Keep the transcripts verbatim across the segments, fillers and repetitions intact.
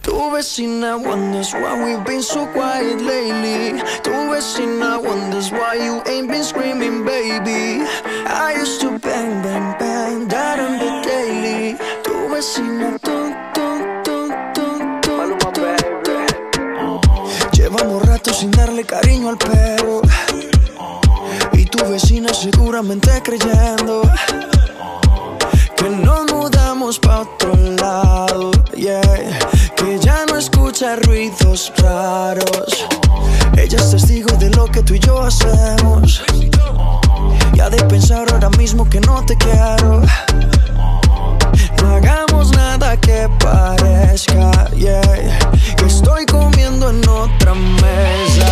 Tu vecina wonders why we've been so quiet lately. Tu vecina wonders why you ain't been screaming, baby. I used to bang, bang, bang, that on the daily. Tu vecina, dun, dun, dun, dun, dun, dun, dun. Llevamos rato sin darle cariño al perro, y tu vecina seguramente creyendo que nos mudamos pa' otro lado, yeah. Que ya no escucha ruidos raros. Ella es testigo de lo que tú y yo hacemos, y ha de pensar ahora mismo que no te quiero. No hagamos nada que parezca, yeah, que estoy comiendo en otra mesa.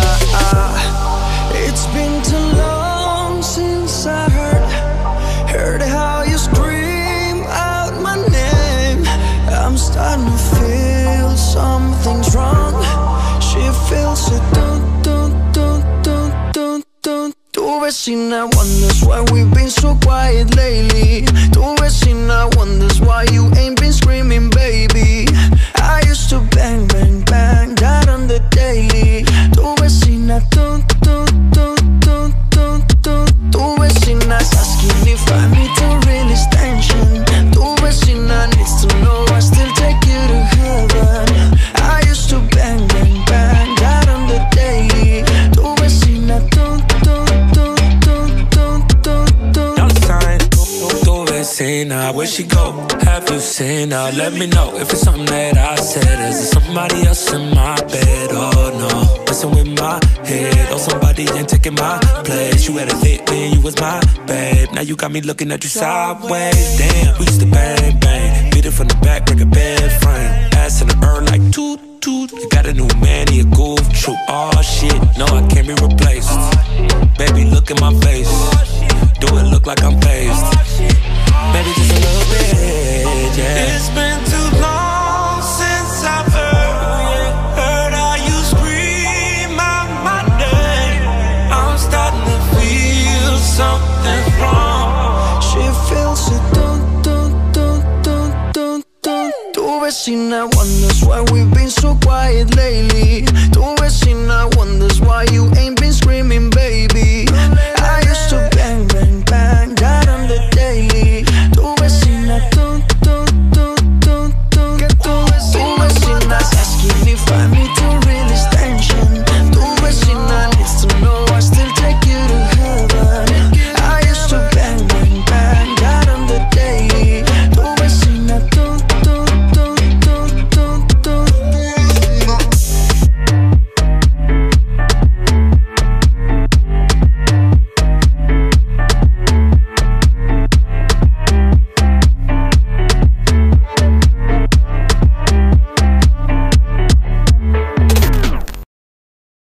It's been too long since I heard Heard how you scream out my name. I'm starting to feel something's wrong. She feels it, dun, dun, dun, dun, dun, dun. Tu vecina wonders why we've been so quiet lately. Tu vecina wonders why you ain't been screaming, baby. I used to bang, bang, bang, that on the daily. Tu vecina, dun, dun, dun, dun, dun, dun. Tu vecina's asking if I need to release tension. Tu vecina needs to know I still take you to heaven. I used to bang, bang, bang, that on the daily. Tu vecina, dun, dun, dun, dun, dun, dun, dun. Dollar sign, tu vecina, where she go? Have you seen her? Let me know if it's something that I said. Is it somebody else in my bed? Oh no, messing with my head. Oh, somebody ain't taking my place. You had a lit when you was my babe. Now you got me looking at you sideways. Damn, we used to bang, bang. Beat it from the back, break a bed frame. Ass in the bird like toot, toot. You got a new man, he a goof, true. Oh shit, no, I can't be replaced. Baby, look in my face. Do it look like I'm phased? Maybe just a little bit, yeah. It's been too long since I've heard Heard how you scream out my name. I'm starting to feel something's wrong. She feels it, dun, dun, dun, dun, dun, dun. Tu vecina wonders why we've been so quiet lately. Tu vecina wonders why you ain't been screaming, baby. I used to